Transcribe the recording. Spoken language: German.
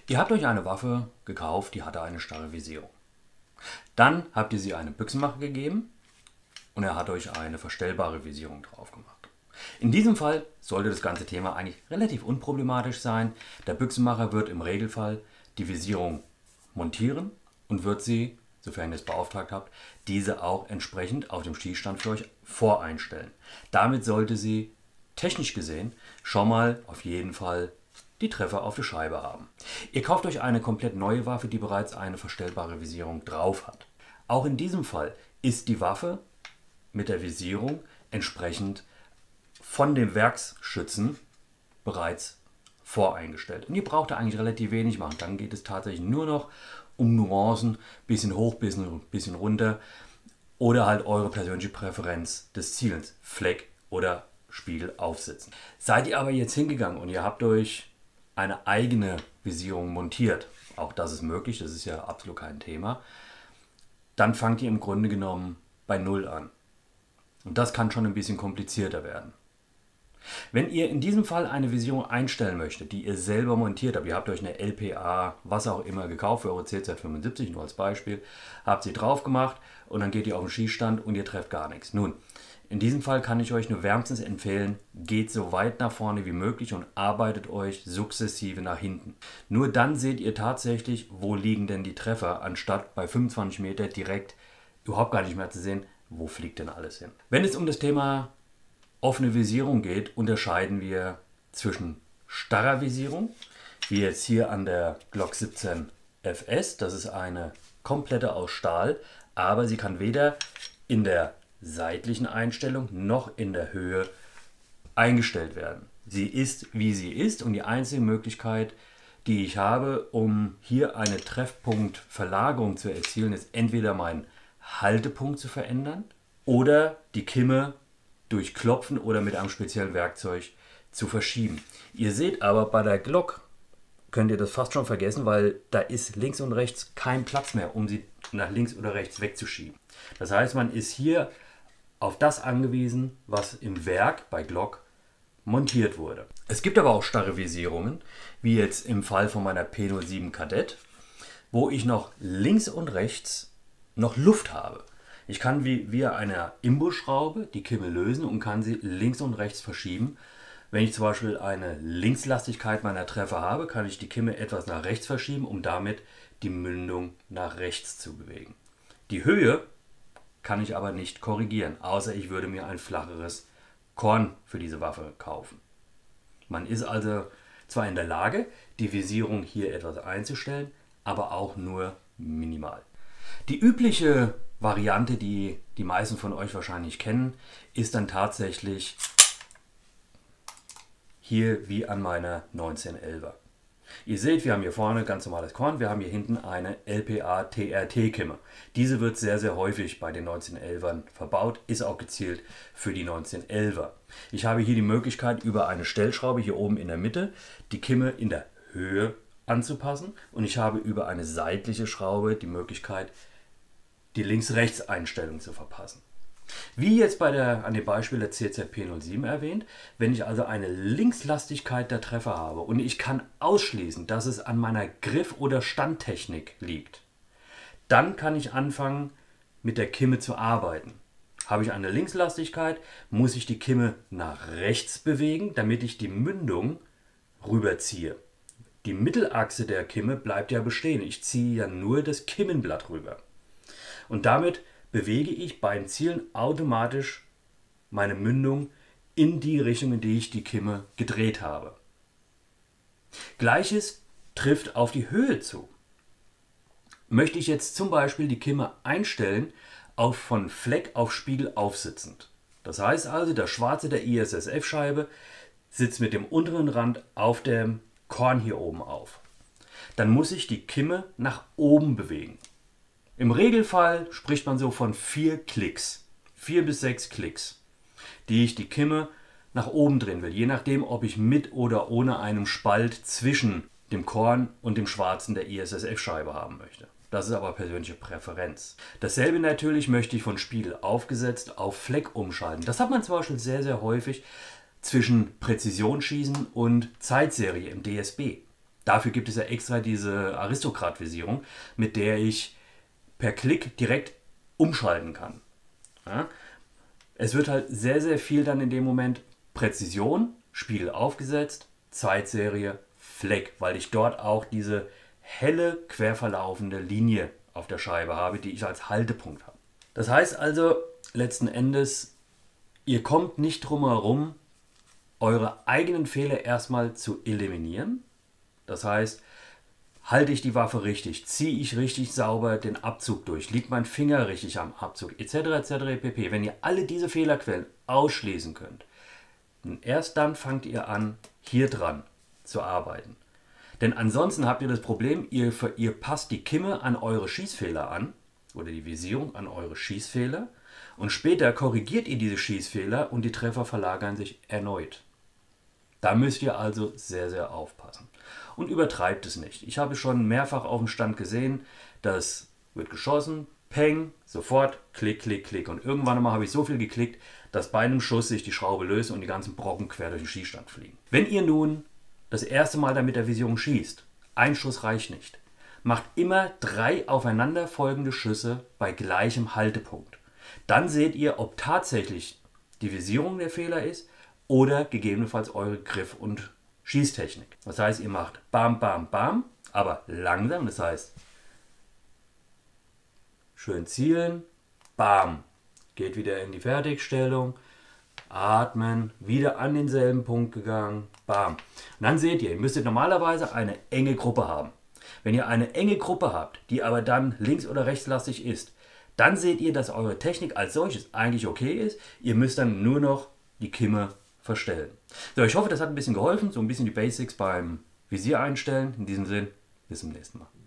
Ihr habt euch eine Waffe gekauft, die hatte eine starre Visierung. Dann habt ihr sie einem Büchsenmacher gegeben und er hat euch eine verstellbare Visierung drauf gemacht. In diesem Fall sollte das ganze Thema eigentlich relativ unproblematisch sein. Der Büchsenmacher wird im Regelfall die Visierung montieren und wird sie, sofern ihr es beauftragt habt, diese auch entsprechend auf dem Schießstand für euch voreinstellen. Damit sollte sie technisch gesehen schon mal auf jeden Fall die Treffer auf der Scheibe haben. Ihr kauft euch eine komplett neue Waffe, die bereits eine verstellbare Visierung drauf hat. Auch in diesem Fall ist die Waffe mit der Visierung entsprechend von dem Werksschützen bereits voreingestellt. Und ihr braucht da eigentlich relativ wenig machen. Dann geht es tatsächlich nur noch um Nuancen, bisschen hoch, bisschen runter oder halt eure persönliche Präferenz des Zielens, Fleck oder Spiegel aufsetzen. Seid ihr aber jetzt hingegangen und ihr habt euch eine eigene Visierung montiert, auch das ist möglich, das ist ja absolut kein Thema, dann fangt ihr im Grunde genommen bei Null an. Und das kann schon ein bisschen komplizierter werden. Wenn ihr in diesem Fall eine Visierung einstellen möchtet, die ihr selber montiert habt, ihr habt euch eine LPA, was auch immer gekauft für eure CZ75, nur als Beispiel, habt sie drauf gemacht und dann geht ihr auf den Schießstand und ihr trefft gar nichts. Nun, in diesem Fall kann ich euch nur wärmstens empfehlen, geht so weit nach vorne wie möglich und arbeitet euch sukzessive nach hinten. Nur dann seht ihr tatsächlich, wo liegen denn die Treffer, anstatt bei 25 Meter direkt überhaupt gar nicht mehr zu sehen, wo fliegt denn alles hin. Wenn es um das Thema offene Visierung geht, unterscheiden wir zwischen starrer Visierung, wie jetzt hier an der Glock 17 FS. Das ist eine komplette aus Stahl, aber sie kann weder in der seitlichen Einstellung noch in der Höhe eingestellt werden. Sie ist, wie sie ist, und die einzige Möglichkeit, die ich habe, um hier eine Treffpunktverlagerung zu erzielen, ist entweder meinen Haltepunkt zu verändern oder die Kimme durch Klopfen oder mit einem speziellen Werkzeug zu verschieben. Ihr seht aber, bei der Glock könnt ihr das fast schon vergessen, weil da ist links und rechts kein Platz mehr, um sie nach links oder rechts wegzuschieben. Das heißt, man ist hier auf das angewiesen, was im Werk bei Glock montiert wurde. Es gibt aber auch starre Visierungen, wie jetzt im Fall von meiner P07 Kadett, wo ich noch links und rechts noch Luft habe. Ich kann wie via einer Imbusschraube die Kimme lösen und kann sie links und rechts verschieben. Wenn ich zum Beispiel eine Linkslastigkeit meiner Treffer habe, kann ich die Kimme etwas nach rechts verschieben, um damit die Mündung nach rechts zu bewegen. Die Höhe kann ich aber nicht korrigieren, außer ich würde mir ein flacheres Korn für diese Waffe kaufen. Man ist also zwar in der Lage, die Visierung hier etwas einzustellen, aber auch nur minimal. Die übliche Variante, die die meisten von euch wahrscheinlich kennen, ist dann tatsächlich hier wie an meiner 1911er. Ihr seht, wir haben hier vorne ganz normales Korn, wir haben hier hinten eine LPA TRT-Kimme. Diese wird sehr, sehr häufig bei den 1911ern verbaut, ist auch gezielt für die 1911er. Ich habe hier die Möglichkeit, über eine Stellschraube hier oben in der Mitte die Kimme in der Höhe anzupassen und ich habe über eine seitliche Schraube die Möglichkeit, die Links-Rechts-Einstellung zu verpassen. Wie jetzt an dem Beispiel der CZP07 erwähnt, wenn ich also eine Linkslastigkeit der Treffer habe und ich kann ausschließen, dass es an meiner Griff- oder Standtechnik liegt, dann kann ich anfangen, mit der Kimme zu arbeiten. Habe ich eine Linkslastigkeit, muss ich die Kimme nach rechts bewegen, damit ich die Mündung rüberziehe. Die Mittelachse der Kimme bleibt ja bestehen. Ich ziehe ja nur das Kimmenblatt rüber. Und damit bewege ich beim Zielen automatisch meine Mündung in die Richtung, in die ich die Kimme gedreht habe. Gleiches trifft auf die Höhe zu. Möchte ich jetzt zum Beispiel die Kimme einstellen auf von Fleck auf Spiegel aufsitzend. Das heißt also, der Schwarze der ISSF-Scheibe sitzt mit dem unteren Rand auf dem Korn hier oben auf. Dann muss ich die Kimme nach oben bewegen. Im Regelfall spricht man so von 4 Klicks, 4 bis 6 Klicks, die ich die Kimme nach oben drehen will, je nachdem, ob ich mit oder ohne einen Spalt zwischen dem Korn und dem Schwarzen der ISSF-Scheibe haben möchte. Das ist aber persönliche Präferenz. Dasselbe natürlich möchte ich von Spiegel aufgesetzt auf Fleck umschalten. Das hat man zum Beispiel sehr, sehr häufig zwischen Präzisionsschießen und Zeitserie im DSB. Dafür gibt es ja extra diese Aristokrat-Visierung, mit der ich per Klick direkt umschalten kann. Ja? Es wird halt sehr, sehr viel dann in dem Moment Präzision, Spiegel aufgesetzt, Zeitserie, Fleck, weil ich dort auch diese helle, quer verlaufende Linie auf der Scheibe habe, die ich als Haltepunkt habe. Das heißt also, letzten Endes, ihr kommt nicht drum herum, eure eigenen Fehler erstmal zu eliminieren. Das heißt, halte ich die Waffe richtig, ziehe ich richtig sauber den Abzug durch, liegt mein Finger richtig am Abzug, etc. pp. Wenn ihr alle diese Fehlerquellen ausschließen könnt, erst dann fangt ihr an, hier dran zu arbeiten. Denn ansonsten habt ihr das Problem, ihr passt die Kimme an eure Schießfehler an, oder die Visierung an eure Schießfehler, und später korrigiert ihr diese Schießfehler und die Treffer verlagern sich erneut. Da müsst ihr also sehr, sehr aufpassen. Und übertreibt es nicht. Ich habe schon mehrfach auf dem Stand gesehen, das wird geschossen, peng, sofort, klick, klick, klick. Und irgendwann einmal habe ich so viel geklickt, dass bei einem Schuss sich die Schraube löst und die ganzen Brocken quer durch den Schießstand fliegen. Wenn ihr nun das erste Mal damit der Visierung schießt, ein Schuss reicht nicht. Macht immer 3 aufeinanderfolgende Schüsse bei gleichem Haltepunkt. Dann seht ihr, ob tatsächlich die Visierung der Fehler ist oder gegebenenfalls eure Griff- und Schießtechnik. Das heißt, ihr macht bam, bam, bam, aber langsam. Das heißt, schön zielen, bam, geht wieder in die Fertigstellung, atmen, wieder an denselben Punkt gegangen, bam. Und dann seht ihr, ihr müsstet normalerweise eine enge Gruppe haben. Wenn ihr eine enge Gruppe habt, die aber dann links- oder rechtslastig ist, dann seht ihr, dass eure Technik als solches eigentlich okay ist. Ihr müsst dann nur noch die Kimme verstellen. So, ich hoffe, das hat ein bisschen geholfen, so ein bisschen die Basics beim Visier einstellen. In diesem Sinn, bis zum nächsten Mal.